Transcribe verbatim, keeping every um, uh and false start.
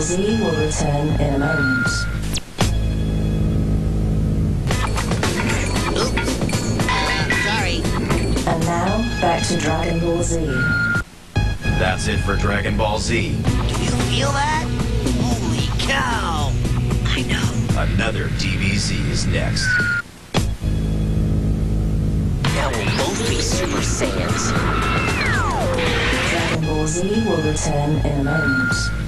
Z will return in a moment. Oops. Uh, sorry. And now, back to Dragon Ball Z. That's it for Dragon Ball Z. Do you feel that? Holy cow! I know. Another D B Z is next. Now we'll both be Super Saiyans. Dragon Ball Z will return in a moment.